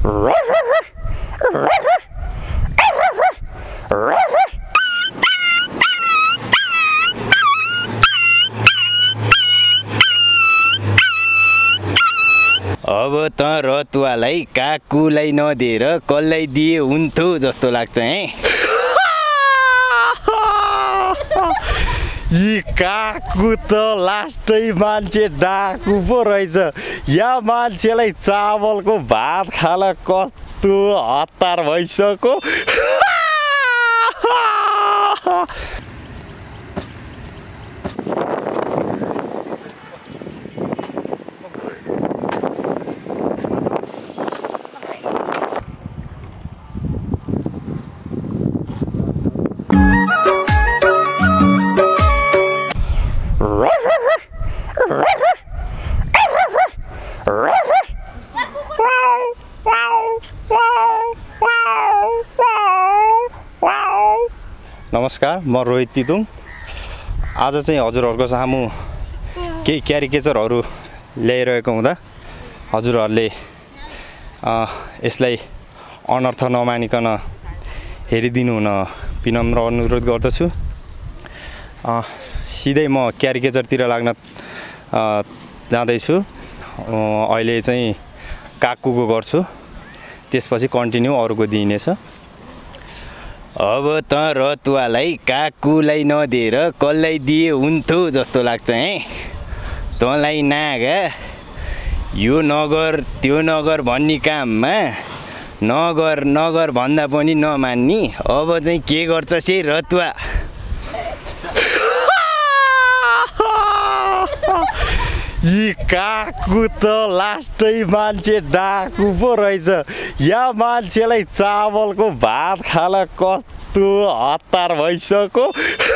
अब त रतुवालाई काकुलाई नदिएर कसलाई दिए हुन्थ्यो जस्तो लाग्छ है। यी काकु त लास्टै मान्छे डाकु पो रहेछ। या मान्छेलाई चावलको भात खाला कस्तो हतार भइसक्यो। नमस्कार, म रोहित तितुङ। आज चाहिँ हजुरहरूको सामु केही क्यारिकेचरहरू ल्याइरहेको हुँदा हजुरहरूले यसलाई अनर्थ नमानिकन हेरिदिनु हुन विनम्र अनुरोध गर्दछु। सिधै म क्यारिकेचरतिर लाग्न जाँदैछु। अहिले चाहिँ काकुको गर्छु, त्यसपछि कन्टिन्यू अरूको दिइनेछ। अब त रतुवालाई काकुलाई नदिएर कसलाई दिए हुन्थ्यो जस्तो लाग्छ है। तँलाई नागा यो नगर त्यो नगर भन्ने काममा नगर नगर भन्दा पनि नमान्ने। अब चाहिँ के गर्छ से रतुवा? यी काकु त लास्टै मान्छे डाकु पो रहेछ। या मान्छेलाई चावलको भात खाला कस्तो हतार भइसक्यो।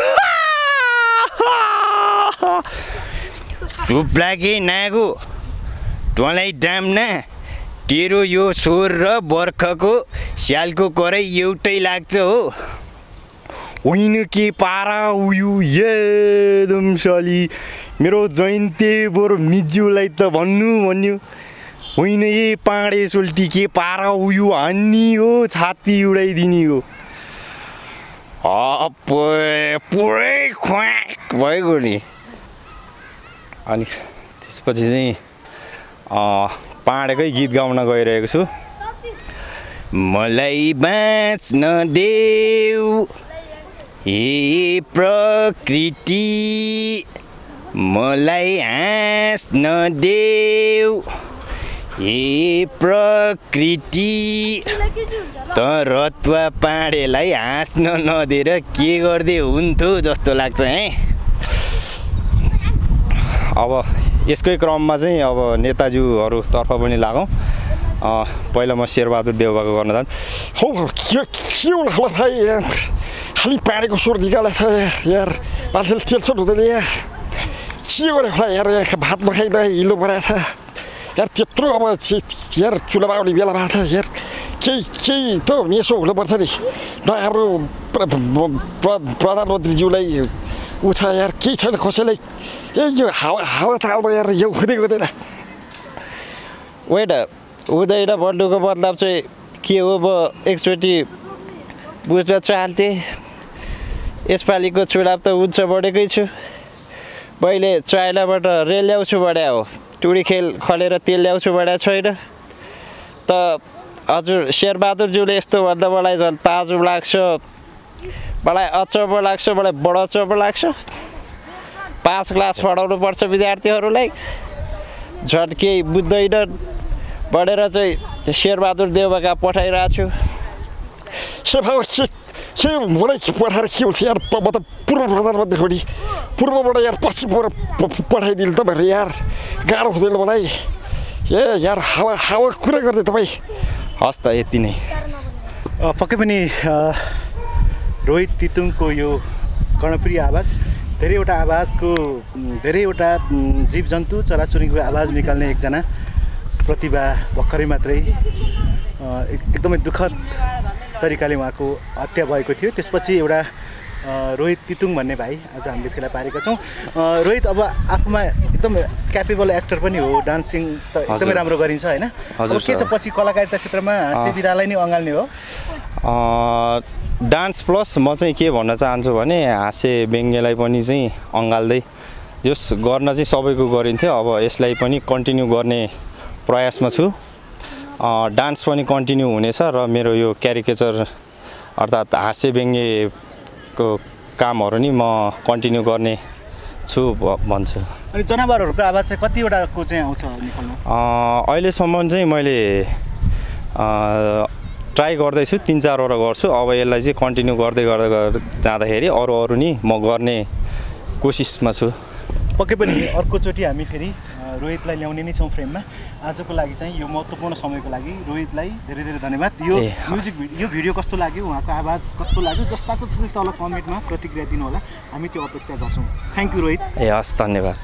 चुप लागे नागु, तँलाई डाम्ना तेरो यो स्वर र बर्खको स्यालको करै एउटै लाग्छ हो। होइन के पारा उयु एकदम सली मेरो जयन्ती बरु मिज्यूलाई त भन्नु होइन। ए पाँडे सोल्टी के पारा उयु हान्नी हो, छाती उडाइदिने हो। पुरै ख्वाक भएको नि। अनि त्यसपछि चाहिँ पाँडेकै गीत गाउन गइरहेको छु। मलाई बाँच्न देऊ हे प्रकृति, मलाई हाँस्न देऊ हे प्रकृति। त रतुवा पाँडेलाई हाँस्न नदिएर के गर्दै हुन्थ्यो जस्तो लाग्छ है। अब यसकै क्रममा चाहिँ अब नेताज्यूहरूतर्फ पनि लागौँ। पहिला म शेरबहादुर देउबाको गर्न जान्छु। हो के खालि पाँडेको स्वर निकालेको छ यार। मान्छेले तेल्छो हुँदैन यार। के गरेको होला यार, यहाँ भात नखाइरहेको हिलो बनाएको छ यार। त्यत्रो अब यार चुल्हा आउने बेला भएको छ यार। केही त मेसो हुनुपर्छ नि। न हाम्रो प्रधानमन्त्रीज्यूलाई ऊ छ यार, केही छैन कसैलाई। यो हावा तालमा यार यो हुँदैन। वेट हुँदैन बन्डुको मतलब चाहिँ के हो? म एकचोटि बुझ्न चाहन्थेँ। यसपालिको चुनाव त हुन्छ बढेकै छु। मैले चाइनाबाट रेल ल्याउँछु बढ्या हो, टुडी खेल खलेर तेल ल्याउँछु बढ्या छैन। त हजुर शेरबहादुरज्यूले यस्तो भन्दा मलाई झन् ताजुब लाग्छ, मलाई अचम्म लाग्छ, मलाई बडो अचम्म लाग्छ। 5 क्लास पढाउनु पर्छ विद्यार्थीहरूलाई, झन् केही बुझ्दैनन् बढेर चाहिँ शेरबहादुर देउबाका पठाइरहेको छु। के मलाई पठाएर के हुन्छ यार? म त पूर्व प्रधानमन्त्री हो नि, पूर्वबाट यार पश्चिम पठाइदिनु त भनेर यार गाह्रो हुँदैन मलाई। ए यार हावा कुरा गर्ने तपाईँ। हस् त यति नै। पक्कै पनि रोहित तितुङको यो कर्णप्रिय आवाज, धेरैवटा जीवजन्तु चराचुरुङ्गीको आवाज निकाल्ने एकजना प्रतिभा भर्खरै मात्रै एकदमै दुःखद तरिकाले उहाँको हत्या भएको थियो। त्यसपछि एउटा रोहित तितुङ भन्ने भाइ आज हामीले फेला पारेका छौँ। रोहित अब आफूमा एकदम क्यापेबल एक्टर पनि हो, डान्सिङ त एकदमै राम्रो गरिन्छ होइन? अब के छ पछि कलाकारिता क्षेत्रमा हाँस्य विधालाई नै अँगाल्ने हो? डान्स प्लस म चाहिँ के भन्न चाहन्छु भने हाँस्य व्यङ्ग्यलाई पनि चाहिँ अँगाल्दै जस गर्न चाहिँ सबैको गरिन्थ्यो, अब यसलाई पनि कन्टिन्यू गर्ने प्रयासमा छु। डान्स पनि कन्टिन्यू हुनेछ र मेरो यो क्यारिकेचर अर्थात् हाँस्य व्यङ्ग्यको कामहरू नि म कन्टिन्यू गर्ने छु भन्छु। अनि जनावरहरूको आवाज चाहिँ कतिवटाको चाहिँ आउँछ निकाल्नु? अहिलेसम्म चाहिँ मैले ट्राई गर्दैछु, 3-4वटा गर्छु। अब यसलाई चाहिँ कन्टिन्यू गर्दै जाँदाखेरि अरू नि म गर्ने कोसिसमा छु। पक्कै पनि अर्कोचोटि हामी फेरि रोहितलाई ल्याउने नै छौँ फ्रेममा। आजको लागि चाहिँ यो महत्त्वपूर्ण समयको लागि रोहितलाई धेरै धेरै धन्यवाद। यो म्युजिक यो भिडियो कस्तो लाग्यो, उहाँको आवाज कस्तो लाग्यो, जस्ताको जस्तै तल कमेन्टमा प्रतिक्रिया दिनु होला, हामी त्यो अपेक्षा गर्छौँ। Thank you Rohit. हस्, धन्यवाद।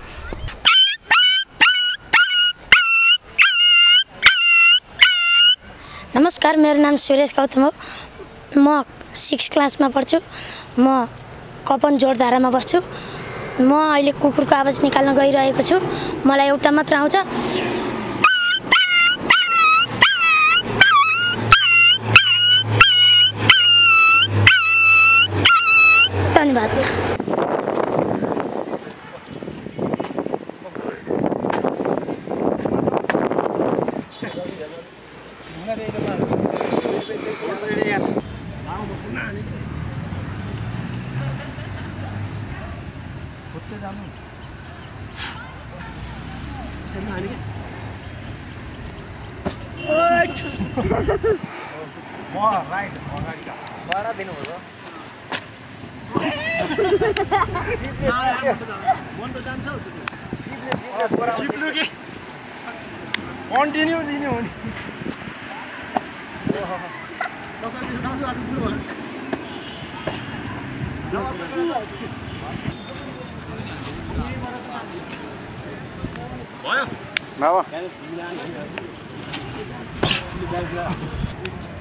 नमस्कार, मेरो नाम सुरेश गौतम हो। म 6 क्लासमा पढ्छु। म कपन जोरधारामा बस्छु। म अहिले कुकुरको आवाज निकाल्न गइरहेको छु। मलाई एउटा मात्र आउँछ। धन्यवाद। कन्टिन्यू दिनु हो नि। भयो